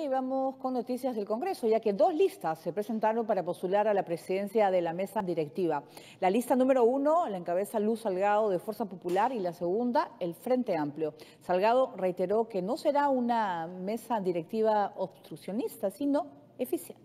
y vamos con noticias del Congreso, ya que dos listas se presentaron para postular a la presidencia de la mesa directiva. La lista número 1 la encabeza Luz Salgado de Fuerza Popular y la segunda, el Frente Amplio. Salgado reiteró que no será una mesa directiva obstruccionista, sino eficiente.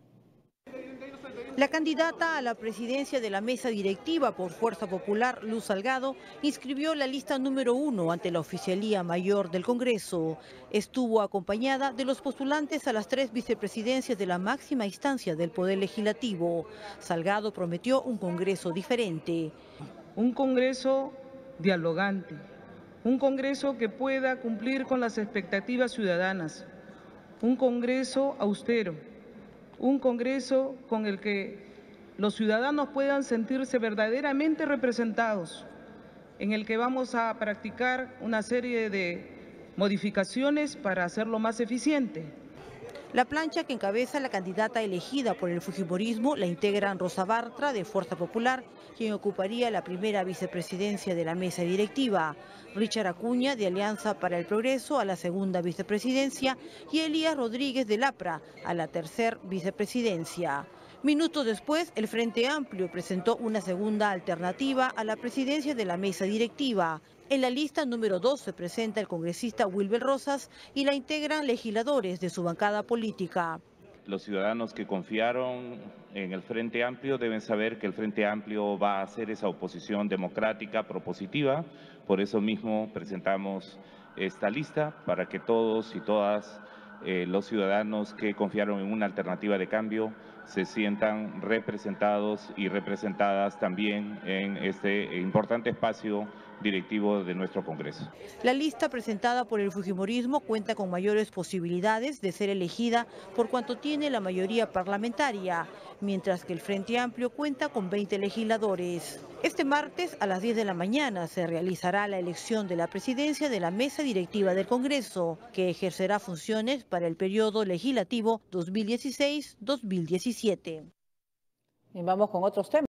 La candidata a la presidencia de la mesa directiva por Fuerza Popular, Luz Salgado, inscribió la lista número 1 ante la Oficialía Mayor del Congreso. Estuvo acompañada de los postulantes a las 3 vicepresidencias de la máxima instancia del Poder Legislativo. Salgado prometió un Congreso diferente. Un Congreso dialogante, un Congreso que pueda cumplir con las expectativas ciudadanas, un Congreso austero, un Congreso con el que los ciudadanos puedan sentirse verdaderamente representados, en el que vamos a practicar una serie de modificaciones para hacerlo más eficiente. La plancha que encabeza la candidata elegida por el fujimorismo la integran Rosa Bartra, de Fuerza Popular, quien ocuparía la primera vicepresidencia de la mesa directiva, Richard Acuña, de Alianza para el Progreso, a la segunda vicepresidencia, y Elías Rodríguez, del APRA, a la tercera vicepresidencia. Minutos después, el Frente Amplio presentó una segunda alternativa a la presidencia de la mesa directiva. En la lista número 2 se presenta el congresista Wilber Rosas y la integran legisladores de su bancada política. Los ciudadanos que confiaron en el Frente Amplio deben saber que el Frente Amplio va a hacer esa oposición democrática, propositiva. Por eso mismo presentamos esta lista para que todos y todas los ciudadanos que confiaron en una alternativa de cambio se sientan representados y representadas también en este importante espacio directivo de nuestro Congreso. La lista presentada por el fujimorismo cuenta con mayores posibilidades de ser elegida por cuanto tiene la mayoría parlamentaria, mientras que el Frente Amplio cuenta con 20 legisladores. Este martes a las 10 de la mañana se realizará la elección de la presidencia de la mesa directiva del Congreso, que ejercerá funciones para el periodo legislativo 2016-2017. Y vamos con otros temas.